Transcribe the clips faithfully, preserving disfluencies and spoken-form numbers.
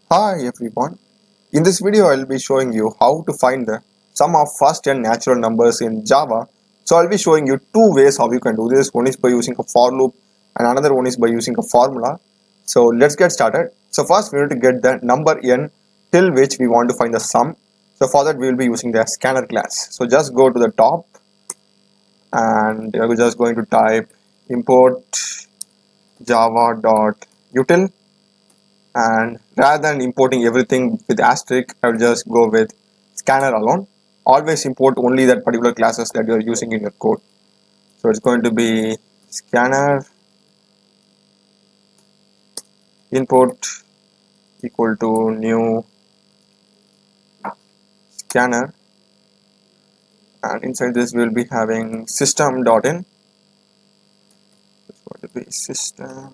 Hi everyone. In this video I'll be showing you how to find the sum of first n natural numbers in Java. So I'll be showing you two ways how you can do this. One is by using a for loop and another one is by using a formula. So let's get started. So first we need to get the number n till which we want to find the sum. So for that we will be using the scanner class. So just go to the top and you're just going to type import java.util. And rather than importing everything with asterisk, I will just go with scanner alone. Always import only that particular classes that you are using in your code. So it's going to be scanner import equal to new scanner, and inside this we will be having system.in. It's going to be system.in.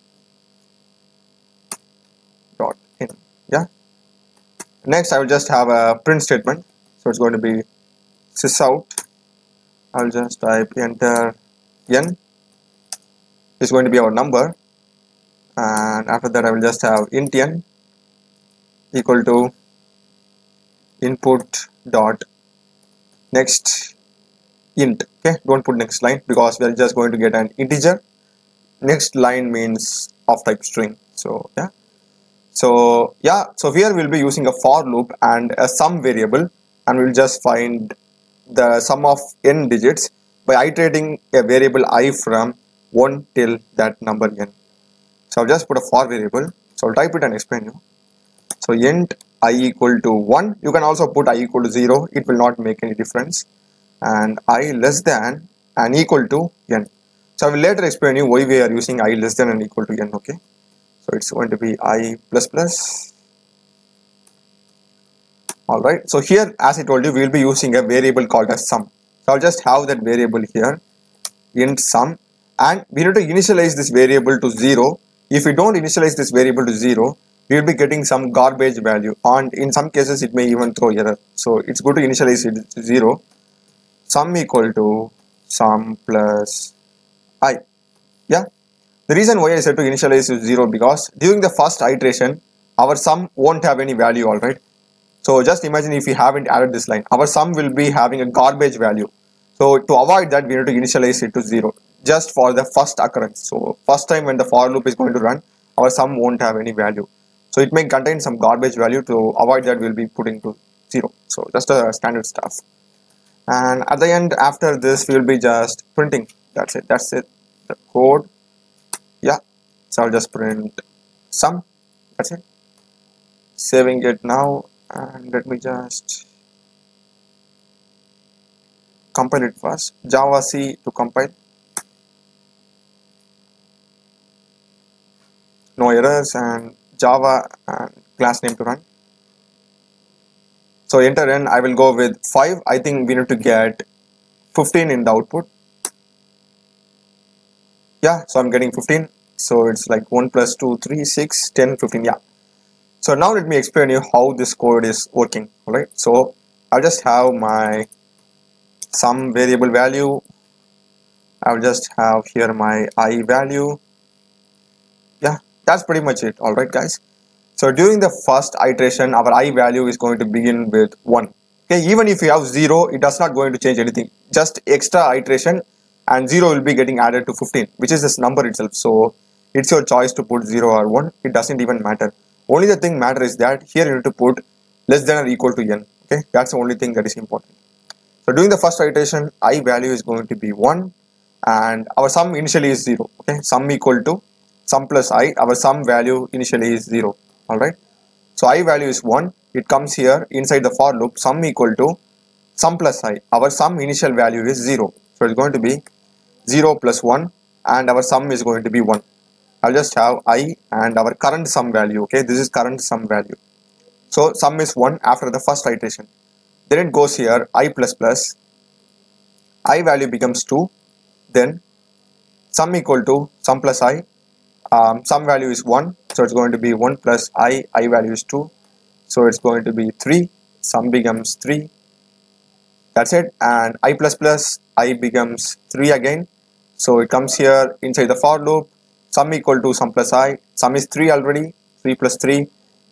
Yeah. Next, I will just have a print statement. So it's going to be sysout. I'll just type enter n is going to be our number, and after that I will just have int n equal to input dot next int. Okay, don't put next line because we are just going to get an integer. Next line means of type string. So yeah, so yeah, so here we'll be using a for loop and a sum variable, and we'll just find the sum of n digits by iterating a variable I from one till that number n. So I'll just put a for variable. So I'll type it and explain you. So int I equal to one. You can also put I equal to zero. It will not make any difference. And I less than and equal to n. So I will later explain you why we are using I less than and equal to n. Okay. So it's going to be I plus plus. Alright. So here, as I told you, we will be using a variable called as sum. So I'll just have that variable here, int sum, and we need to initialize this variable to zero. If we don't initialize this variable to zero, we will be getting some garbage value, and in some cases it may even throw error. So it's good to initialize it to zero. Sum equal to sum plus I. Yeah. The reason why I said to initialize to zero because during the first iteration, our sum won't have any value. All right. So just imagine if we haven't added this line, our sum will be having a garbage value. So to avoid that, we need to initialize it to zero just for the first occurrence. So first time when the for loop is going to run, our sum won't have any value. So it may contain some garbage value. To avoid that, we'll be putting to zero. So just a standard stuff. And at the end, after this, we'll be just printing. That's it. That's it. The code. Yeah. So I'll just print sum. That's it. Saving it now. And let me just compile it first. Java C to compile. No errors, and Java and class name to run. So enter n. I will go with five. I think we need to get fifteen in the output. Yeah, so I'm getting fifteen. So it's like one plus two, three, six, ten, fifteen. Yeah. So now let me explain you how this code is working. Alright. So I'll just have my sum variable value. I'll just have here my I value. Yeah, that's pretty much it. Alright guys. So during the first iteration, our I value is going to begin with one. Okay, even if you have zero, it does not going to change anything. Just extra iteration and zero will be getting added to fifteen, which is this number itself. So it's your choice to put zero or one. It doesn't even matter. Only the thing matter is that here you need to put less than or equal to n. Okay, that's the only thing that is important. So during the first iteration, I value is going to be one, and our sum initially is zero. Okay, sum equal to sum plus I. Our sum value initially is zero. Alright. So I value is one. It comes here inside the for loop. Sum equal to sum plus I. Our sum initial value is zero. So it's going to be zero plus one, and our sum is going to be one. I'll just have I and our current sum value. Okay, this is current sum value. So sum is one after the first iteration. Then it goes here I plus plus. I value becomes two. Then sum equal to sum plus I. Um, sum value is one. So it's going to be one plus I. I value is two. So it's going to be three. Sum becomes three. That's it. And I plus plus I becomes three again. So it comes here inside the for loop. Sum equal to sum plus I. Sum is three already. three plus three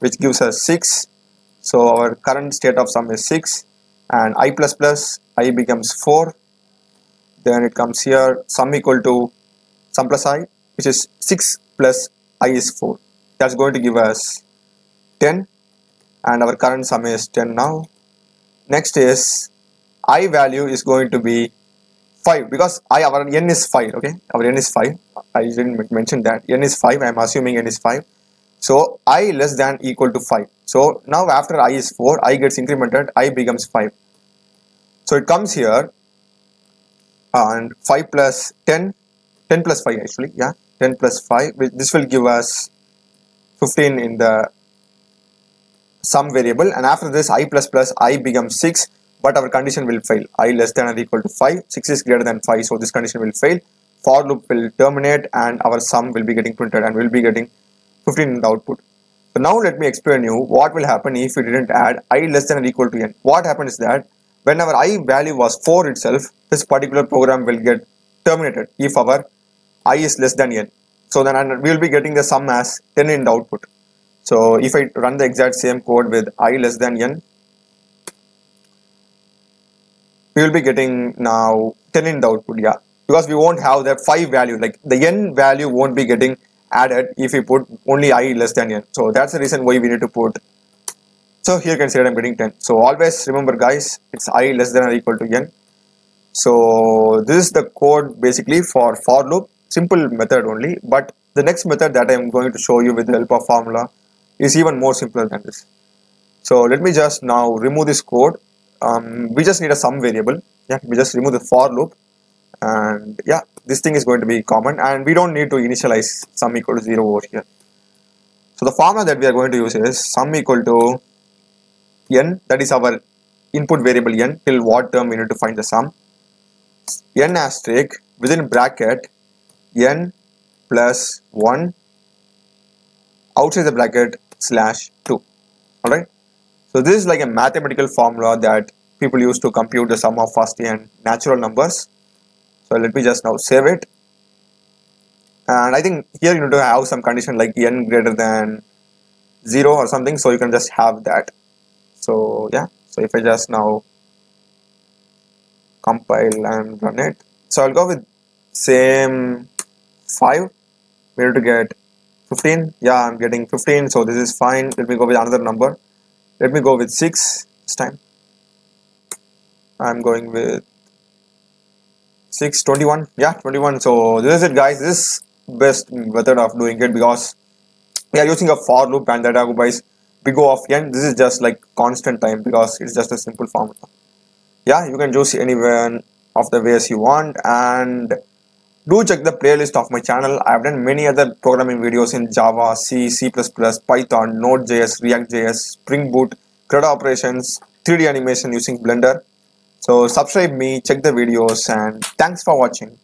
which gives us six. So our current state of sum is six, and I plus plus I becomes four. Then it comes here, sum equal to sum plus I, which is six plus I is four. That's going to give us ten, and our current sum is ten now. Next is I value is going to be five, because I our n is five. Okay, our n is five. I didn't mention that n is five. I am assuming n is five. So I less than equal to five. So now after I is four, I gets incremented, I becomes five. So it comes here, and five plus ten, ten plus five actually, yeah, ten plus five, this will give us fifteen in the sum variable, and after this I plus plus I becomes six, but our condition will fail. I less than or equal to five, six is greater than five, so this condition will fail. For loop will terminate, and our sum will be getting printed, and we'll be getting fifteen in the output. So now let me explain you what will happen if we didn't add I less than or equal to n. What happened is that whenever I value was four itself, this particular program will get terminated if our I is less than n. So then we will be getting the sum as ten in the output. So if I run the exact same code with I less than n, we will be getting now ten in the output, yeah, because we won't have that five value, like the n value won't be getting added if we put only I less than n. So that's the reason why we need to put. So here you can see that I'm getting ten. So always remember guys, it's I less than or equal to n. So this is the code basically for for loop, simple method only, but the next method that I'm going to show you with the help of formula is even more simpler than this. So let me just now remove this code. Um, we just need a sum variable. Yeah, we just remove the for loop, and yeah, this thing is going to be common, and we don't need to initialize sum equal to zero over here. So the formula that we are going to use is sum equal to n, that is our input variable n, till what term we need to find the sum, n asterisk within bracket n plus one outside the bracket slash two. Alright, so this is like a mathematical formula that people use to compute the sum of first and natural numbers. So let me just now save it, and I think here you need to have some condition like n greater than zero or something, so you can just have that. So yeah, so if I just now compile and run it, so I'll go with same five, we need to get fifteen. Yeah, I'm getting fifteen, so this is fine. Let me go with another number. Let me go with six this time. I'm going with six, twenty-one. Yeah, twenty-one. So this is it guys. This is best method of doing it, because we are using a for loop, and that occupies big O of n. This is just like constant time, because it's just a simple formula. Yeah, you can choose any one of the ways you want, and do check the playlist of my channel. I have done many other programming videos in Java, C, C plus plus, Python, Node.js, React.js, Spring Boot, CRUD operations, three D animation using Blender. So subscribe me, check the videos, and thanks for watching.